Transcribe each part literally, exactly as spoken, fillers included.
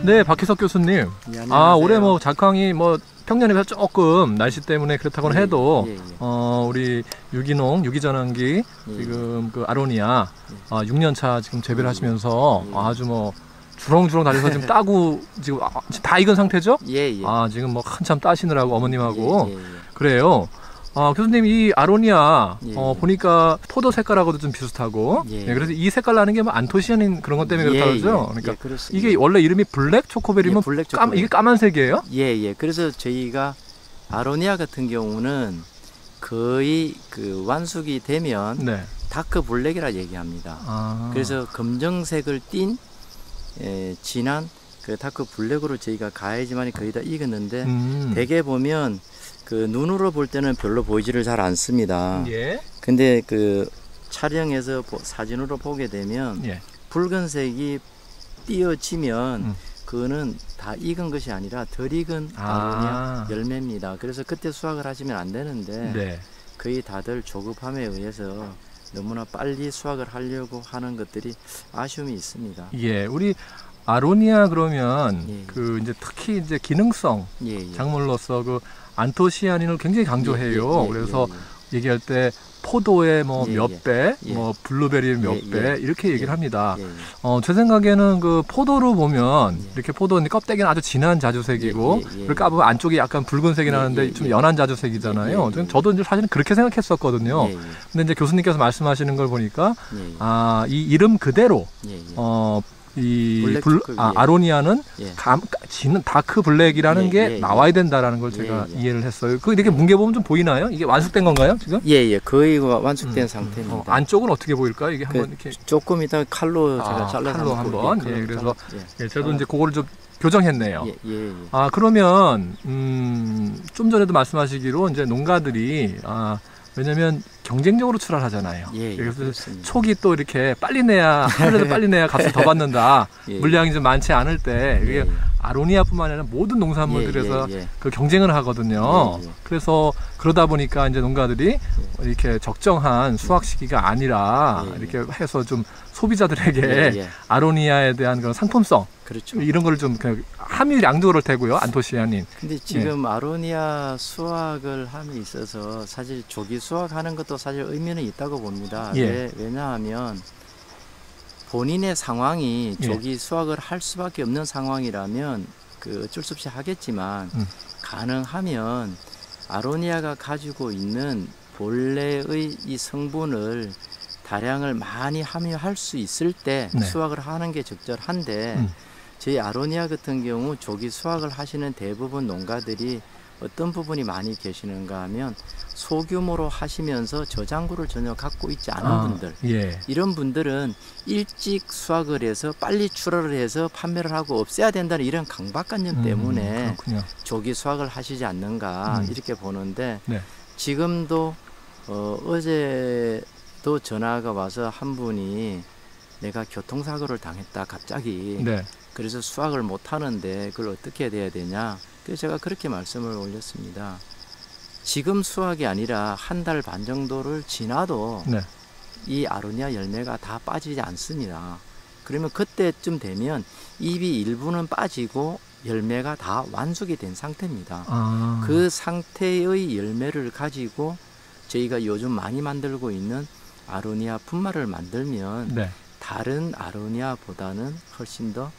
네, 박희석 교수님. 예, 안녕하세요. 아, 올해 뭐 작황이 뭐 평년에 비해서 조금 날씨 때문에 그렇다고는 예, 해도 예, 예. 어, 우리 유기농, 유기전환기 예, 지금 그 아로니아 예. 아, 육 년 차 지금 재배를 하시면서 예. 아주 뭐 주렁주렁 달려서 지금 따고 지금 아, 지금 다 익은 상태죠? 예, 예. 아, 지금 뭐 한참 따시느라고 어머님하고 예, 예, 예. 그래요. 아, 교수님 이 아로니아 예, 어, 예. 보니까 포도 색깔하고도 좀 비슷하고 예, 네, 그래서 이 색깔 나는 게 뭐 안토시아닌 그런 것 때문에 예, 그렇다고 그러죠. 예, 그러니까 예, 그렇습니다. 이게 원래 이름이 블랙 초코베리면 예, 블랙 까, 초코베리. 이게 까만색이에요? 예, 예. 그래서 저희가 아로니아 같은 경우는 거의 그 완숙이 되면 네. 다크 블랙이라 얘기합니다. 아. 그래서 검정색을 띤 에, 진한 그 다크 블랙으로 저희가 가야지만 거의 다 익었는데 음. 대개 보면 그 눈으로 볼 때는 별로 보이지를 잘 않습니다. 예. 근데 그 촬영해서 보- 사진으로 보게 되면 예. 붉은색이 띄어지면 음. 그거는 다 익은 것이 아니라 덜 익은 아. 아로니아 열매입니다. 그래서 그때 수확을 하시면 안 되는데 네. 거의 다들 조급함에 의해서 너무나 빨리 수확을 하려고 하는 것들이 아쉬움이 있습니다. 예. 우리 아로니아 그러면 예. 그 이제 특히 이제 기능성 예, 예. 작물로서 그 안토시아닌을 굉장히 강조해요. 예, 예, 예, 그래서 예, 얘기할 때 포도의 뭐 예, 몇 예. 배, 예. 뭐 블루베리 몇 예, 배 예. 이렇게 얘기를 예. 합니다. 예, 예. 어, 제 생각에는 그 포도로 보면 예. 이렇게 포도 껍데기는 아주 진한 자주색이고 예, 예, 예. 그리고 까보면 안쪽이 약간 붉은색이 예, 나는데 예, 좀 예. 연한 자주색이잖아요. 예, 예, 예. 저도 이제 사실은 그렇게 생각했었거든요. 예, 예. 근데 이제 교수님께서 말씀하시는 걸 보니까 예, 예. 아, 이 이름 그대로 예, 예. 어, 이 블랙 블, 초코, 아, 예. 아로니아는 예. 감, 진한 다크 블랙이라는 예, 게 예, 나와야 된다라는 걸 예, 제가 예. 이해를 했어요. 그 이렇게 뭉개 보면 좀 보이나요? 이게 완숙된 건가요, 지금? 예, 예. 거의 완숙된 음, 상태입니다. 어, 안쪽은 어떻게 보일까요? 이게 그 한번 이렇게 조금 이따 칼로 제가 아, 잘라서 칼로 한번, 볼게요. 예, 그래서 예. 예, 저도 이제 그거를 좀 교정했네요. 예, 예, 예. 아, 그러면 음, 좀 전에도 말씀하시기로 이제 농가들이 아, 왜냐면 경쟁적으로 출하하잖아요. 예, 예, 그래서 그렇습니다. 촉이 또 이렇게 빨리 내야 하루라도 빨리 내야 값을 더 받는다. 예, 물량이 좀 많지 않을 때 이게 예, 예. 아로니아뿐만 아니라 모든 농산물들에서 예, 예, 예. 그 경쟁을 하거든요. 예, 예. 그래서 그러다 보니까 이제 농가들이 이렇게 적정한 수확 시기가 아니라 예, 예. 이렇게 해서 좀 소비자들에게 예, 예. 아로니아에 대한 그런 상품성 그렇죠. 이런 거를 좀 그냥 함유량도 그럴 테고요. 안토시아닌. 근데 지금 아로니아 수확을 함에 있어서 사실 조기 수확하는 것도 사실 의미는 있다고 봅니다. 예. 왜, 왜냐하면 본인의 상황이 예. 조기 수확을 할 수밖에 없는 상황이라면 그 어쩔 수 없이 하겠지만 음. 가능하면 아로니아가 가지고 있는 본래의 이 성분을 다량을 많이 함유할 수 있을 때 네. 수확을 하는 게 적절한데 음. 저희 아로니아 같은 경우 조기 수확을 하시는 대부분 농가들이 어떤 부분이 많이 계시는가 하면 소규모로 하시면서 저장고를 전혀 갖고 있지 않은 아, 분들 예. 이런 분들은 일찍 수확을 해서 빨리 출하를 해서 판매를 하고 없애야 된다는 이런 강박관념 음, 때문에 그렇군요. 조기 수확을 하시지 않는가 음. 이렇게 보는데 네. 지금도 어, 어제도 전화가 와서 한 분이 내가 교통사고를 당했다 갑자기 네. 그래서 수확을 못 하는데 그걸 어떻게 해야 되냐 그래서 제가 그렇게 말씀을 올렸습니다. 지금 수확이 아니라 한 달 반 정도를 지나도 네. 이 아로니아 열매가 다 빠지지 않습니다. 그러면 그때쯤 되면 잎이 일부는 빠지고 열매가 다 완숙이 된 상태입니다. 아. 그 상태의 열매를 가지고 저희가 요즘 많이 만들고 있는 아로니아 분말을 만들면 네. 다른 아로니아보다는 훨씬 더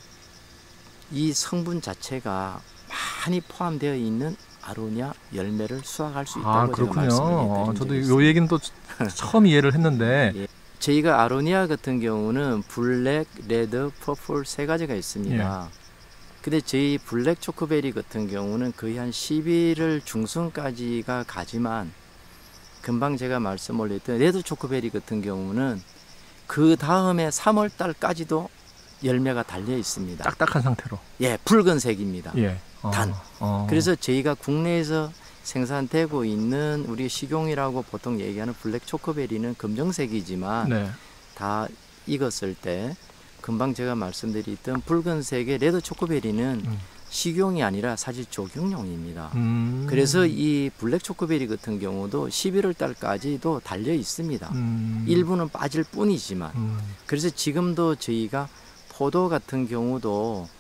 이 성분 자체가 많이 포함되어 있는 아로니아 열매를 수확할 수 있다고 아, 제가 그렇군요. 말씀을 어, 드린 저도 적이 요 있습니다. 얘기는 또 처음 이해를 했는데 예. 저희가 아로니아 같은 경우는 블랙, 레드, 퍼플 세 가지가 있습니다. 예. 근데 저희 블랙 초코베리 같은 경우는 거의 한 십일월 중순까지가 가지만 금방 제가 말씀 올렸던 레드 초코베리 같은 경우는 그 다음에 삼월 달까지도 열매가 달려 있습니다. 딱딱한 상태로. 예, 붉은색입니다. 예. 어, 단. 어. 그래서 저희가 국내에서 생산되고 있는 우리 식용이라고 보통 얘기하는 블랙 초코베리는 검정색이지만 네. 다 익었을 때 금방 제가 말씀드렸던 붉은색의 레드 초코베리는 음. 식용이 아니라 사실 조경용입니다. 음. 그래서 이 블랙 초코베리 같은 경우도 십일월 달까지도 달려 있습니다. 음. 일부는 빠질 뿐이지만 음. 그래서 지금도 저희가 포도 같은 경우도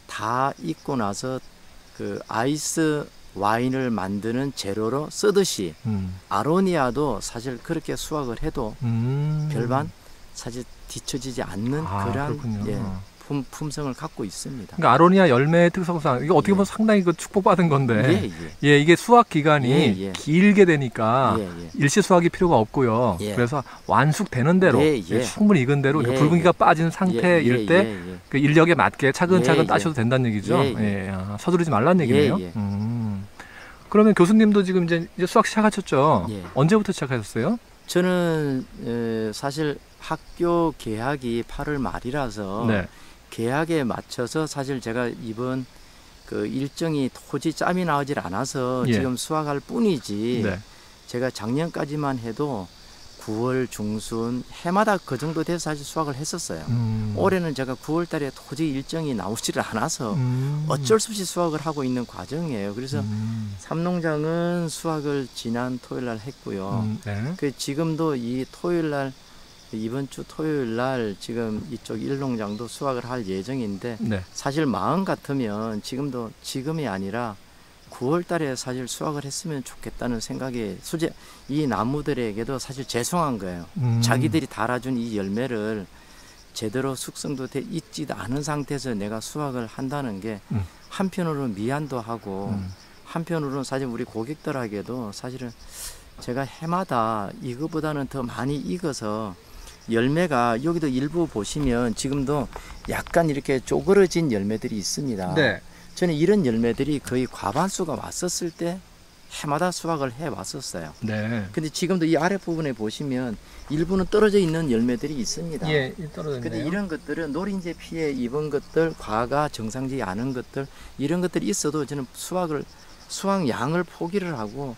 다 익고 나서 그 아이스 와인을 만드는 재료로 쓰듯이 음. 아로니아도 사실 그렇게 수확을 해도 음. 별반 사실 뒤처지지 않는 아, 그러한 그렇군요. 예, 품, 품성을 갖고 있습니다. 그러니까 아로니아 열매의 특성상 이게 어떻게 보면 예. 상당히 그 축복받은 건데 예, 예. 예, 이게 수확 기간이 예, 예. 길게 되니까 예, 예. 일시 수확이 필요가 없고요. 예. 그래서 완숙되는 대로 예, 예. 충분히 익은 대로 예, 붉은기가 예. 빠진 상태일 예, 때 예, 예. 그 인력에 맞게 차근차근 예, 따셔도 예. 된다는 얘기죠. 예, 예. 예, 아, 서두르지 말라는 얘기네요. 예, 예. 음. 그러면 교수님도 지금 이제, 이제 수학 시작하셨죠? 예. 언제부터 시작하셨어요? 저는 에, 사실 학교 개학이 팔월 말이라서 네. 개학에 맞춰서 사실 제가 이번 그 일정이 도저히 짬이 나오질 않아서 예. 지금 수학할 뿐이지 네. 제가 작년까지만 해도 구월 중순 해마다 그 정도 돼서 사실 수학을 했었어요. 음. 올해는 제가 구월 달에 도저히 일정이 나오지를 않아서 음. 어쩔 수 없이 수학을 하고 있는 과정이에요. 그래서 음. 삼농장은 수학을 지난 토요일 날 했고요. 음. 네. 그 지금도 이 토요일 날 이번 주 토요일 날 지금 이쪽 일농장도 수확을 할 예정인데 네. 사실 마음 같으면 지금도 지금이 아니라 구월 달에 사실 수확을 했으면 좋겠다는 생각이 수제 이 나무들에게도 사실 죄송한 거예요. 음. 자기들이 달아준 이 열매를 제대로 숙성도 돼 있지도 않은 상태에서 내가 수확을 한다는 게 음. 한편으로는 미안도 하고 음. 한편으로는 사실 우리 고객들에게도 사실은 제가 해마다 이거보다는 더 많이 익어서 열매가 여기도 일부 보시면 지금도 약간 이렇게 쪼그러진 열매들이 있습니다. 네. 저는 이런 열매들이 거의 과반수가 왔었을 때 해마다 수확을 해 왔었어요. 네. 근데 지금도 이 아랫부분에 보시면 일부는 떨어져 있는 열매들이 있습니다. 예, 떨어졌네요. 근데 이런 것들은 노린재 피해 입은 것들, 과가 정상지 않은 것들 이런 것들이 있어도 저는 수확을 수확 양을 포기를 하고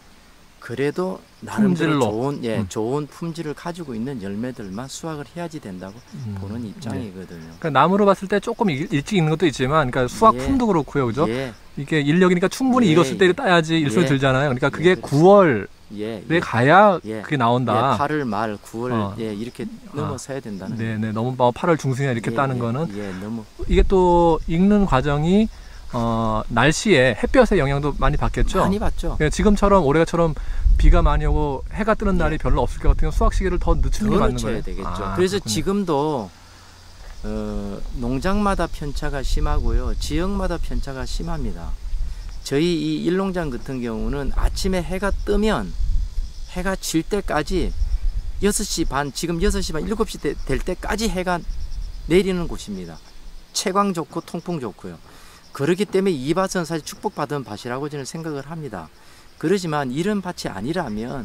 그래도 나름대로 품질로. 좋은 예 음. 좋은 품질을 가지고 있는 열매들만 수확을 해야지 된다고 음. 보는 네. 입장이거든요. 그러니까 나무로 봤을 때 조금 일- 일찍 익는 것도 있지만, 그러니까 수확품도 그렇고요, 그죠? 예, 이게 인력이니까 충분히 예, 익었을 때 예. 따야지 일소리 예. 들잖아요. 그러니까 그게 예, 구월에 예, 예. 가야 예. 그게 나온다. 예, 팔월 말, 구월 어. 예 이렇게 넘어서야 된다는. 네, 네, 너무 뭐 팔월 중순이나 이렇게 예, 따는 예, 거는 예, 너무 이게 또 익는 과정이 어, 날씨에 햇볕의 영향도 많이 받겠죠. 많이 봤죠. 예, 지금처럼 올해처럼 비가 많이 오고 해가 뜨는 날이 예. 별로 없을 것 같으면 수확 시기를 더 늦추는 게 더 맞는 늦춰야 거예요. 되겠죠. 아, 그래서 그렇군요. 지금도 어, 농장마다 편차가 심하고요, 지역마다 편차가 심합니다. 저희 이 일농장 같은 경우는 아침에 해가 뜨면 해가 질 때까지 여섯 시 반, 지금 여섯 시 반, 일곱 시 될 때까지 해가 내리는 곳입니다. 채광 좋고 통풍 좋고요. 그렇기 때문에 이 밭은 사실 축복받은 밭이라고 저는 생각을 합니다. 그러지만 이런 밭이 아니라면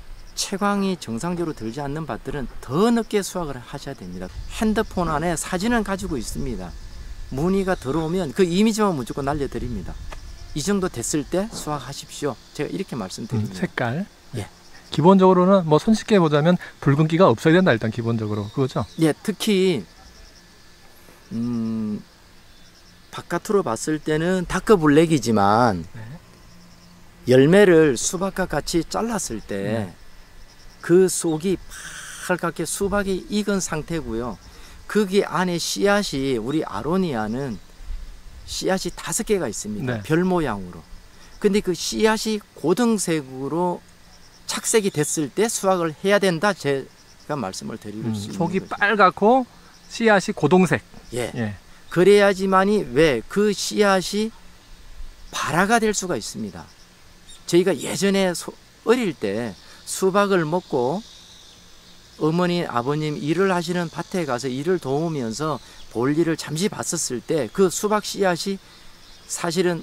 채광이 정상적으로 들지 않는 밭들은 더 늦게 수확을 하셔야 됩니다. 핸드폰 안에 사진은 가지고 있습니다. 문의가 들어오면 그 이미지만 무조건 날려드립니다. 이 정도 됐을 때 수확하십시오. 제가 이렇게 음, 말씀드립니다. 색깔. 예. 기본적으로는 뭐 손쉽게 보자면 붉은기가 없어야 된다, 일단 기본적으로. 그거죠? 예, 특히 음, 바깥으로 봤을 때는 다크 블랙이지만 네. 열매를 수박과 같이 잘랐을 때 네. 그 속이 빨갛게 수박이 익은 상태고요. 거기 안에 씨앗이 우리 아로니아는 씨앗이 다섯 개가 있습니다. 네. 별 모양으로. 근데 그 씨앗이 고등색으로 착색이 됐을 때 수확을 해야 된다. 제가 말씀을 드릴 음, 수 있는 속이 거죠. 빨갛고 씨앗이 고동색. 예. 예. 그래야지만이 왜 그 씨앗이 발화가 될 수가 있습니다. 저희가 예전에 소, 어릴 때 수박을 먹고 어머니, 아버님 일을 하시는 밭에 가서 일을 도우면서 볼일을 잠시 봤었을 때 그 수박 씨앗이 사실은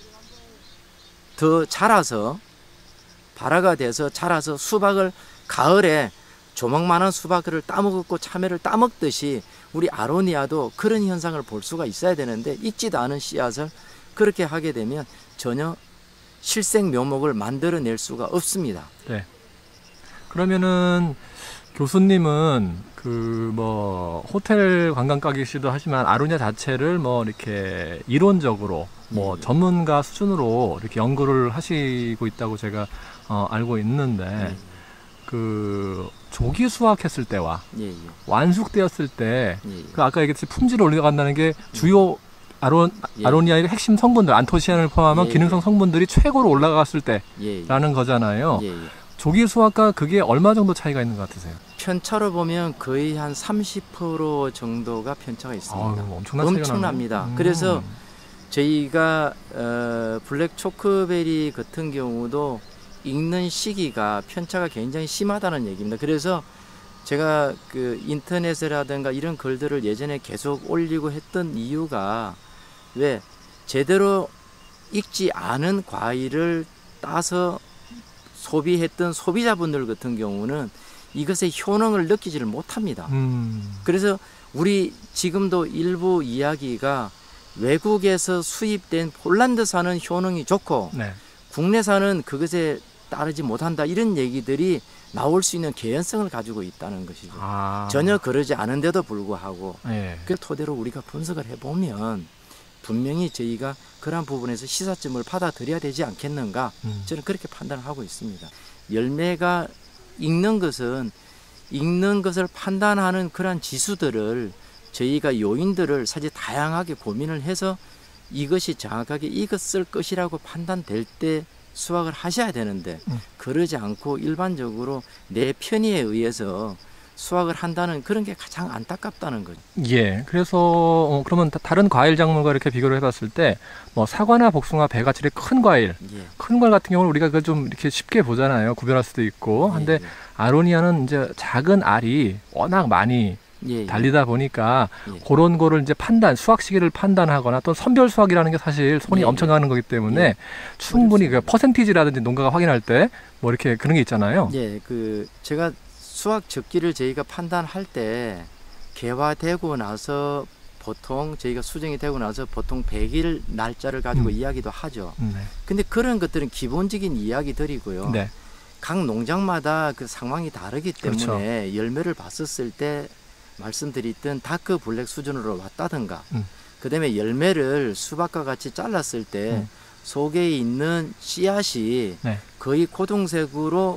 더 자라서 발화가 돼서 자라서 수박을 가을에 조망만한 수박을 따먹었고 참외를 따먹듯이 우리 아로니아도 그런 현상을 볼 수가 있어야 되는데 익지도 않은 씨앗을 그렇게 하게 되면 전혀 실생 묘목을 만들어낼 수가 없습니다. 네. 그러면은 교수님은 그 뭐 호텔 관광 가게시도 하지만 아로니아 자체를 뭐 이렇게 이론적으로 뭐 예. 전문가 수준으로 이렇게 연구를 하시고 있다고 제가 어, 알고 있는데 예, 그 조기 수확했을 때와 예, 예, 완숙되었을 때 예, 예. 그 아까 얘기했듯이 품질을 올려간다는 게 주요 아론, 예. 아로니아의 핵심 성분들, 안토시아닌을 포함한 예, 기능성 예. 성분들이 최고로 올라갔을 예, 때라는 거잖아요. 예, 예. 조기 수확과 그게 얼마 정도 차이가 있는 것 같으세요? 편차로 보면 거의 한 삼십 퍼센트 정도가 편차가 있습니다. 아유, 엄청난 차이가 엄청납니다. 나네요. 음. 그래서 저희가 어, 블랙 초크베리 같은 경우도 익는 시기가 편차가 굉장히 심하다는 얘기입니다. 그래서 제가 그 인터넷이라든가 이런 글들을 예전에 계속 올리고 했던 이유가 왜 제대로 익지 않은 과일을 따서 소비했던 소비자분들 같은 경우는 이것의 효능을 느끼지를 못합니다. 음. 그래서 우리 지금도 일부 이야기가 외국에서 수입된 폴란드산은 효능이 좋고 네. 국내산은 그것에 따르지 못한다 이런 얘기들이 나올 수 있는 개연성을 가지고 있다는 것이죠. 아. 전혀 그러지 않은데도 불구하고 예. 그 토대로 우리가 분석을 해보면 분명히 저희가 그러한 부분에서 시사점을 받아들여야 되지 않겠는가 음. 저는 그렇게 판단을 하고 있습니다. 열매가 익는 것은 익는 것을 판단하는 그러한 지수들을 저희가 요인들을 사실 다양하게 고민을 해서 이것이 정확하게 익었을 것이라고 판단될 때 수확을 하셔야 되는데 음. 그러지 않고 일반적으로 내 편의에 의해서 수확을 한다는 그런 게 가장 안타깝다는 거죠. 예. 그래서 어, 그러면 다- 다른 과일 작물과 이렇게 비교를 해봤을 때 뭐 사과나 복숭아, 배 같이 이렇게 큰 과일, 예. 큰 과일 같은 경우는 우리가 그걸 좀 이렇게 쉽게 보잖아요. 구별할 수도 있고. 한데 예, 아로니아는 이제 작은 알이 워낙 많이 예, 예. 달리다 보니까 예. 그런 거를 이제 판단, 수확 시기를 판단하거나 또 선별 수확이라는 게 사실 손이 예, 엄청 가는 거기 때문에 예. 충분히 그 어렵습니다. 퍼센티지라든지 농가가 확인할 때 뭐 이렇게 그런 게 있잖아요. 예, 그 제가 수확 적기를 저희가 판단할 때 개화되고 나서 보통 저희가 수정이 되고 나서 보통 백 일 날짜를 가지고 음. 이야기도 하죠. 음, 근데 그런 것들은 기본적인 이야기들이고요. 네. 네. 각 농장마다 그 상황이 다르기 때문에 그렇죠. 열매를 봤었을 때 말씀드렸던 다크 블랙 수준으로 왔다든가 음. 그다음에 열매를 수박과 같이 잘랐을 때 음. 속에 있는 씨앗이 네. 거의 고동색으로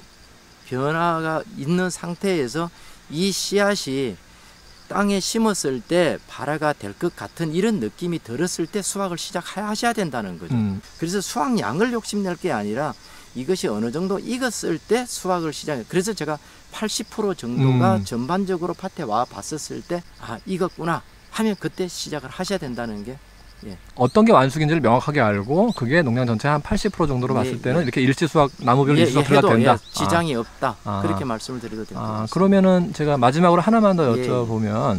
변화가 있는 상태에서 이 씨앗이 땅에 심었을 때 발화가 될 것 같은 이런 느낌이 들었을 때 수확을 시작하셔야 된다는 거죠. 음. 그래서 수확량을 욕심낼 게 아니라 이것이 어느 정도 익었을 때 수확을 시작해요. 그래서 제가 팔십 퍼센트 정도가 음. 전반적으로 밭에 와 봤었을 때 아 익었구나 하면 그때 시작을 하셔야 된다는 게 어떤 게 완숙인지를 명확하게 알고 그게 농량 전체 한 팔십 퍼센트 정도로 예, 봤을 때는 예. 이렇게 일시 수확, 나무별 예, 일시 수확 예, 들어가도 해도 된다. 예, 지장이 없다 아. 그렇게 말씀을 드려도 될 것 아, 같습니다. 그러면은 제가 마지막으로 하나만 더 예, 여쭤보면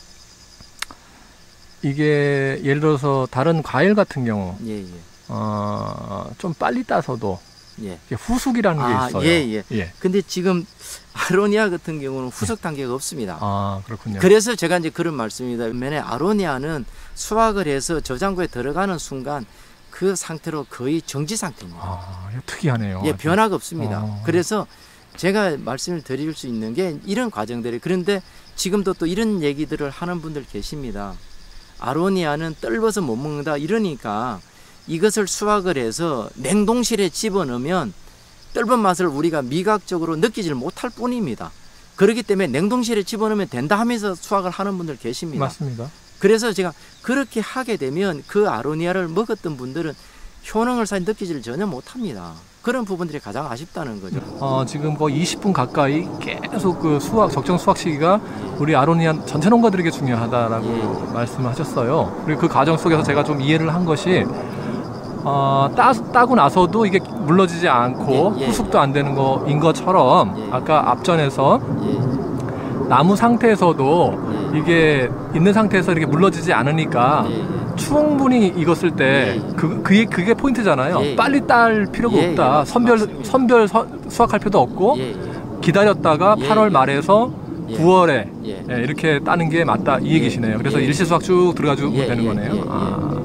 이게 예를 들어서 다른 과일 같은 경우 예, 예, 어, 좀 빨리 따서도 예. 이게 후숙이라는 게 아, 있어요. 예, 예. 예. 근데 지금 아로니아 같은 경우는 후속 단계가 없습니다. 아, 그렇군요. 그래서 제가 이제 그런 말씀입니다. 반면에 아로니아는 수확을 해서 저장고에 들어가는 순간 그 상태로 거의 정지 상태입니다. 아, 이거 특이하네요. 예, 아주. 변화가 없습니다. 어. 그래서 제가 말씀을 드릴 수 있는 게 이런 과정들이 그런데 지금도 또 이런 얘기들을 하는 분들 계십니다. 아로니아는 떫어서 못 먹는다 이러니까 이것을 수확을 해서 냉동실에 집어넣으면 떫은 맛을 우리가 미각적으로 느끼질 못할 뿐입니다. 그렇기 때문에 냉동실에 집어넣으면 된다 하면서 수확을 하는 분들 계십니다. 맞습니다. 그래서 제가 그렇게 하게 되면 그 아로니아를 먹었던 분들은 효능을 사실 느끼지를 전혀 못합니다. 그런 부분들이 가장 아쉽다는 거죠. 어, 지금 거의 이십 분 가까이 계속 그 수확, 적정 수확 시기가 우리 아로니아 전체 농가들에게 중요하다라고 예. 말씀하셨어요. 그리고 그 과정 속에서 제가 좀 이해를 한 것이 어, 따, 따고 나서도 이게 물러지지 않고 예, 예, 후숙도 안 되는 거인 것처럼 예. 아까 앞전에서 예, 나무 상태에서도 예. 이게 있는 상태에서 이렇게 물러지지 않으니까 예, 예. 충분히 익었을 때 예, 예. 그, 그게, 그게 포인트잖아요. 예, 예. 빨리 딸 필요가 예, 예, 없다. 맞- 선별, 맞습니다. 선별 서, 수확할 필요도 없고 예, 예. 기다렸다가 예, 팔월 예. 말에서 예. 구월에 예. 이렇게 따는 게 맞다 이 얘기시네요. 그래서 예. 일시 수확 쭉 들어가주면 예, 되는 예, 거네요. 예, 예. 아.